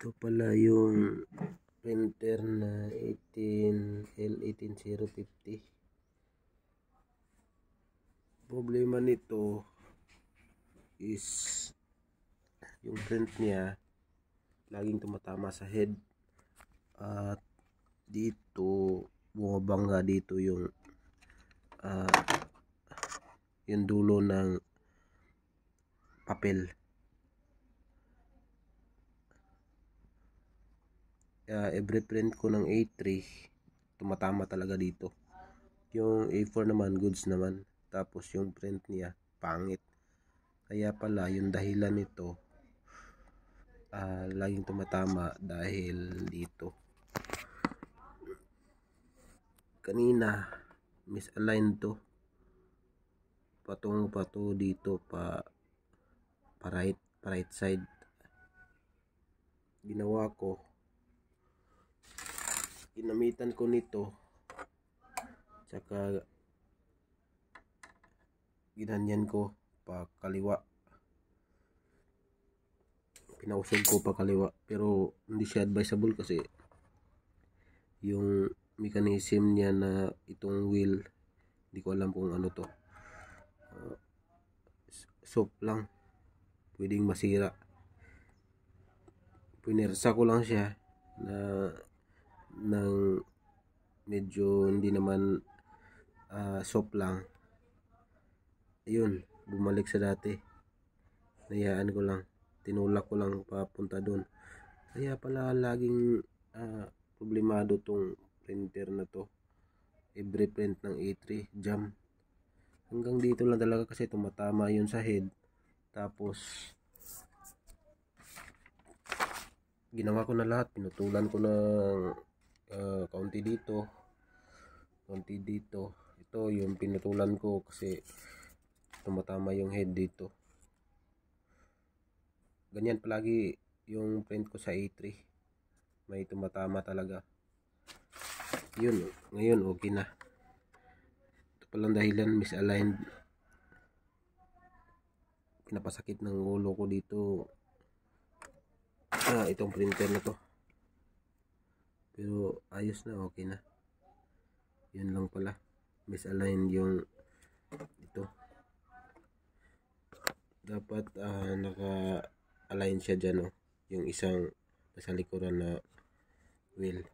Ito pala yung printer na L18050. Problema nito is yung print niya laging tumatama sa head at dito bumabangga dito yung dulo ng papel. Every print ko ng A3 tumatama talaga dito. Yung A4 naman goods naman, tapos yung print niya pangit. Kaya pala yung dahilan nito laging tumatama dahil dito. Kanina misaligned to, patungo pa to dito pa right side. Ginawa ko, ginamitan ko nito, tsaka ginanyan ko pa kaliwa, pinausog ko pa kaliwa, pero hindi siya advisable kasi yung mechanism niya na itong wheel, hindi ko alam kung ano to, soft lang, pwedeng masira. Pinersa ko lang siya na ng medyo hindi naman soft lang, ayun, bumalik sa dati. Nayaan ko lang, tinulak ko lang papunta doon. Kaya pala laging problemado tong printer na to. Every print ng A3 jam hanggang dito lang talaga kasi tumatama yun sa head. Tapos ginawa ko na lahat, pinutulan ko ng kaunti dito, kaunti dito. Ito yung pinutulan ko kasi tumatama yung head dito. Ganyan palagi yung print ko sa A3, may tumatama talaga. Yun, ngayon okay na. Ito palang dahilan, misaligned. Pinapasakit ng ulo ko dito itong printer na to, pero ayos na, okay na. Yun lang pala, misaligned yung ito. Dapat naka-align siya dyan, yung isang nasa likuran na wheel.